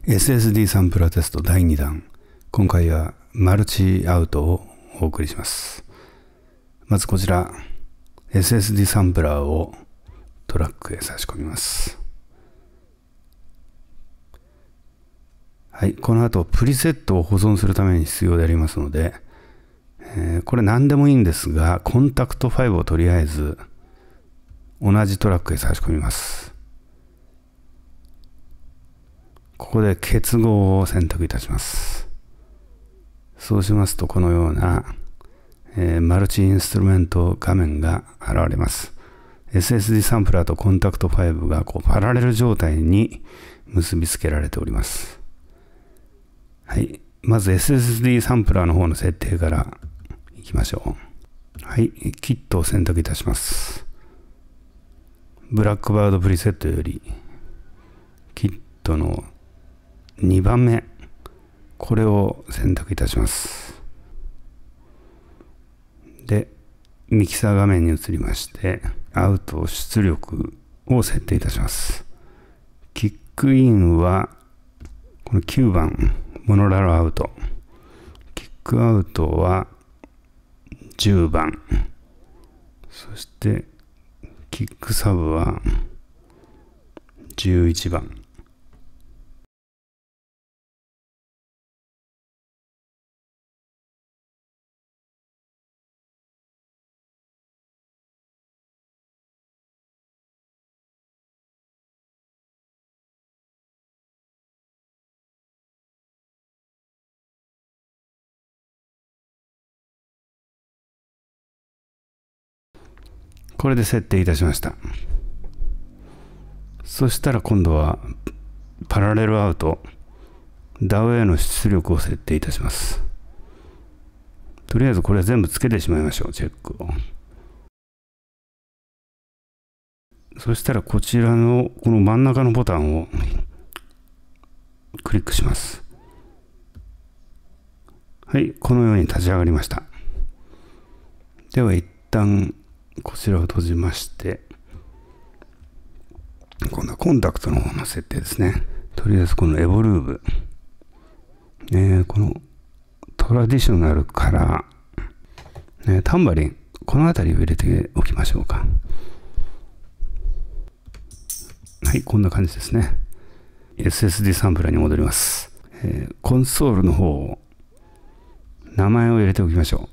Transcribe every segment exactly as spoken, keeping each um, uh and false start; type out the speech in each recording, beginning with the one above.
エスエスディー サンプラーテストだいにだん。今回はマルチアウトをお送りします。まずこちら エスエスディー サンプラーをトラックへ差し込みます。はい、この後プリセットを保存するために必要でありますので、えー、これ何でもいいんですが、コンタクトファイブをとりあえず同じトラックへ差し込みます。ここで結合を選択いたします。そうしますとこのような、えー、マルチインストゥルメント画面が現れます。エスエスディー サンプラーとコンタクトファイブがこうパラレル状態に結びつけられております。はい。まず エスエスディー サンプラーの方の設定からいきましょう。はい。キットを選択いたします。ブラックバードプリセットよりキットのにばんめ、これを選択いたします。で、ミキサー画面に移りまして、アウト出力を設定いたします。キックインは、このきゅうばん、モノラルアウト。キックアウトはじゅうばん。そして、キックサブはじゅういちばん。これで設定いたしました。そしたら今度はパラレルアウト、ダウへの出力を設定いたします。とりあえずこれは全部つけてしまいましょう、チェックを。そしたらこちらのこの真ん中のボタンをクリックします。はい、このように立ち上がりました。では一旦こちらを閉じまして、今度はコンタクトの方の設定ですね。とりあえずこのエボルーブ、えー、このトラディショナルから、ね、タンバリン、この辺りを入れておきましょうか。はい、こんな感じですね。エスエスディー サンプラーに戻ります。えー、コンソールの方を名前を入れておきましょう。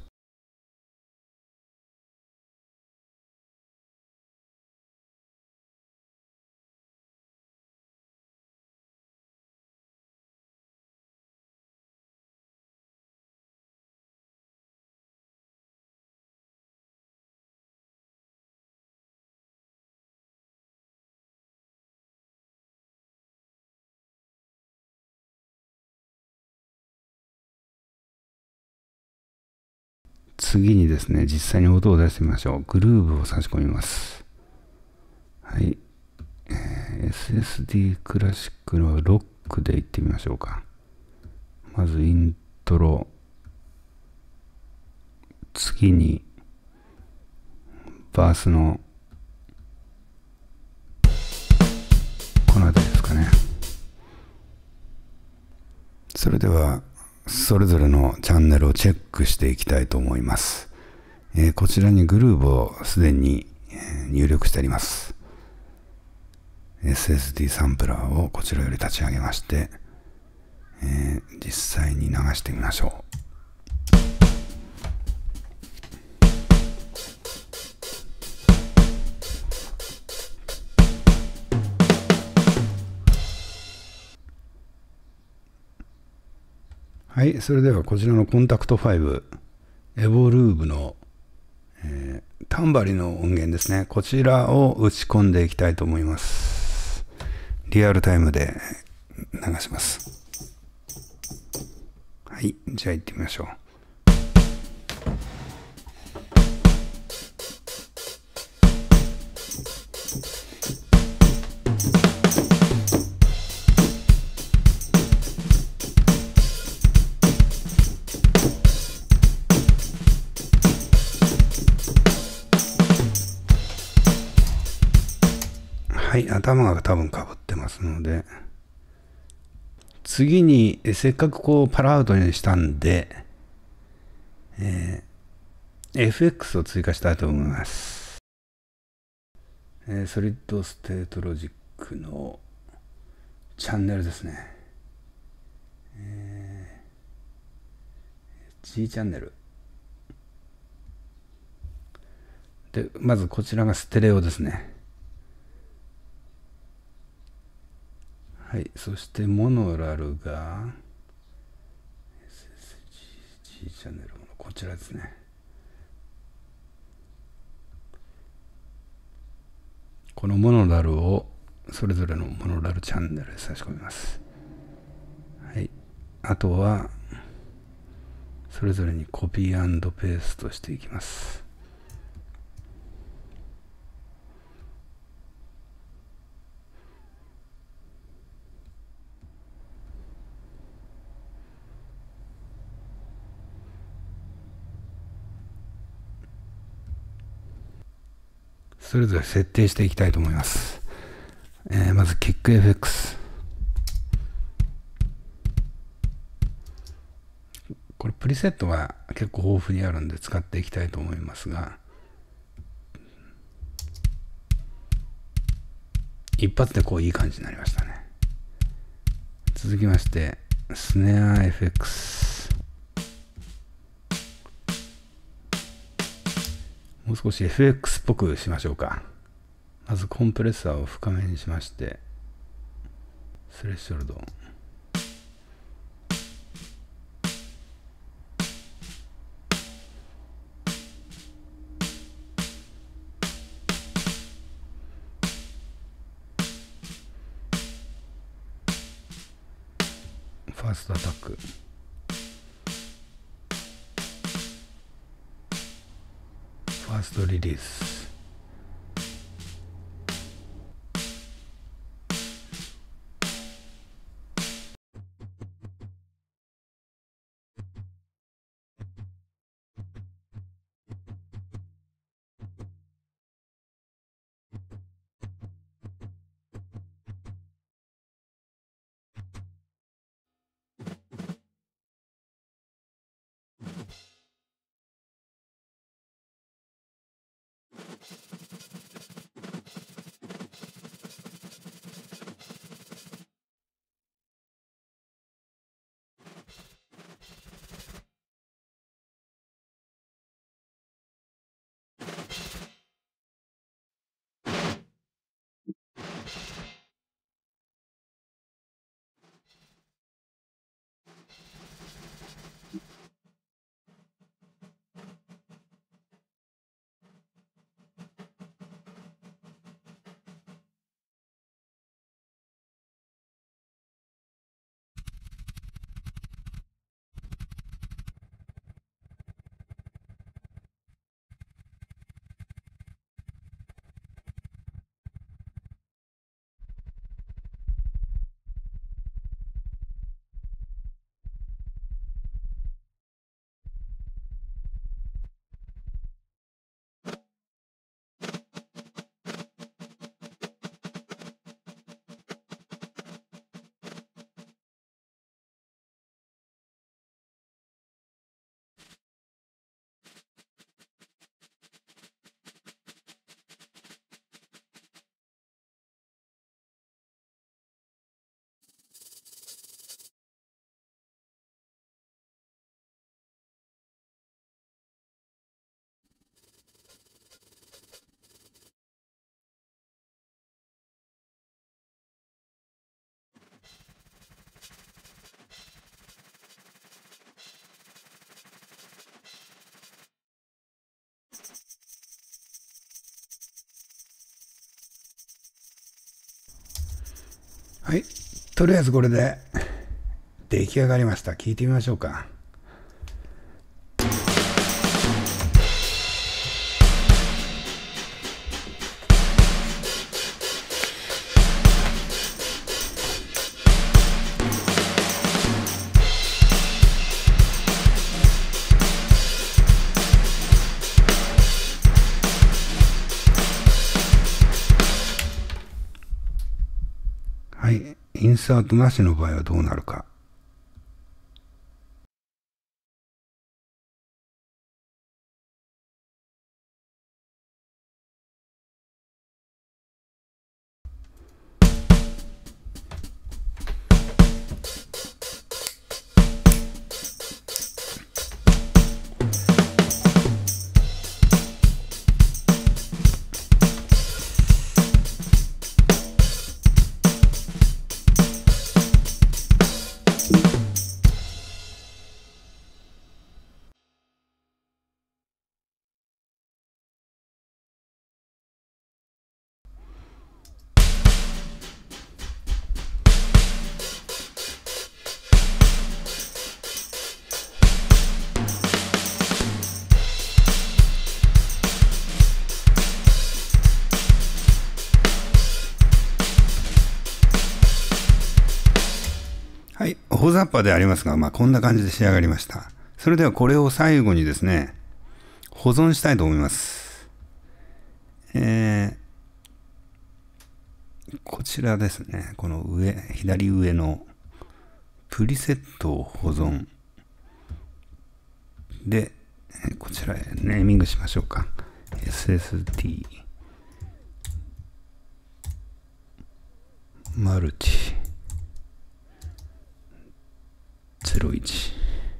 次にですね、実際に音を出してみましょう。グルーブを差し込みます。はい。えー、エスエスディー クラシックのロックでいってみましょうか。まずイントロ。次に、バースの、この辺りですかね。それでは、それぞれのチャンネルをチェックしていきたいと思います。えー、こちらにグルーブをすでに入力してあります。エスエスディー サンプラーをこちらより立ち上げまして、えー、実際に流してみましょう。はい、それではこちらのコンタクトファイブ、エボルーブの、えー、タンバリの音源ですね。こちらを打ち込んでいきたいと思います。リアルタイムで流します。はい、じゃあ行ってみましょう。はい、頭が多分かぶってますので、 次に、せっかくこうパラアウトにしたんで、えー、エフエックス を追加したいと思います。えー、ソリッドステートロジックのチャンネルですね。えー、G チャンネル。で、まずこちらがステレオですね。はい、そしてモノラルが エスエスジー G チャンネルのこちらですね。このモノラルをそれぞれのモノラルチャンネルで差し込みます。はい、あとはそれぞれにコピー&ペーストしていきます。それぞれ設定していきたいと思います。えー、まず キックエフエックス。これプリセットが結構豊富にあるんで使っていきたいと思いますが、一発でこういい感じになりましたね。続きましてスネア エフエックス。もう少し エフエックス っぽくしましょうか。まずコンプレッサーを深めにしまして、スレッショルド、ファーストアタック、ファーストリリース、はい、とりあえずこれで出来上がりました。聞いてみましょうか。はい、 インサートなしの場合はどうなるか。はい、大雑把でありますが、まあ、こんな感じで仕上がりました。それではこれを最後にですね、保存したいと思います。えー、こちらですね、この上、左上のプリセットを保存。で、こちらへネーミングしましょうか。エスエスディー マルチゼロいち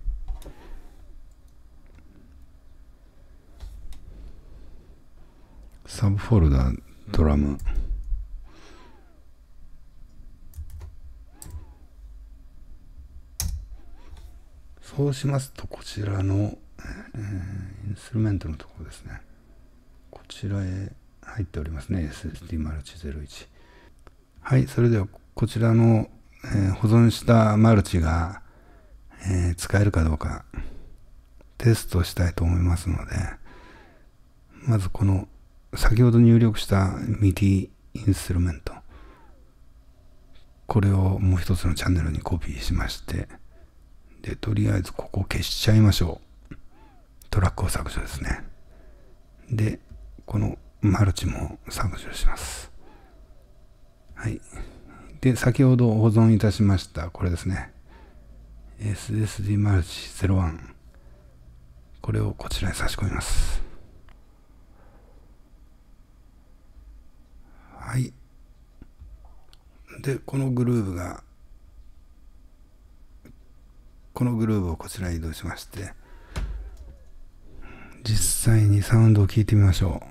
サブフォルダドラムそうしますとこちらの、えー、インストゥルメントのところですね、こちらへ入っておりますね。 エスエスディー マルチゼロいち。はい、それではこちらの、えー、保存したマルチが、えー、使えるかどうかテストしたいと思いますので、まずこの先ほど入力した ミディ インストゥルメント、これをもう一つのチャンネルにコピーしまして、でとりあえずここを消しちゃいましょう。トラックを削除ですね。でこのマルチも削除します。はい。で先ほど保存いたしましたこれですね、 エスエスディー マルチゼロいち、これをこちらに差し込みます。はい。でこのグルーブがこのグルーブをこちらに移動しまして、実際にサウンドを聞いてみましょう。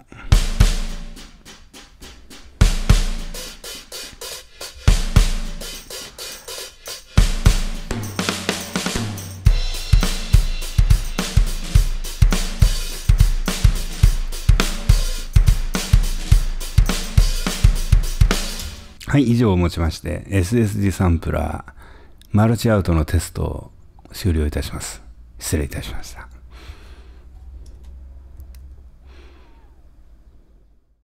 はい、以上をもちまして エスエスディー サンプラーマルチアウトのテストを終了いたします。失礼いたしました。